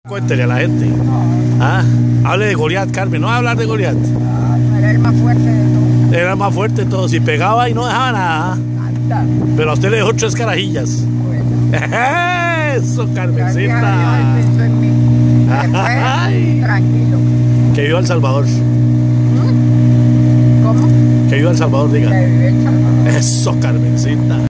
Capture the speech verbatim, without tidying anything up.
Cuéntele a la gente. Ah, hable de Goliat, Carmen. No va a hablar de Goliat. Ah, no era el más fuerte de todos. Era el más fuerte de todos. Y pegaba y no dejaba nada. Anda. Pero a usted le dejó tres carajillas. Bueno, Eso, gracias a Dios, él Carmencita. pensó en mí. Ay. Después, tranquilo. Que viva El Salvador. ¿Mm? ¿Cómo? Que viva El Salvador, diga. Que vive El Salvador. Eso, Carmencita.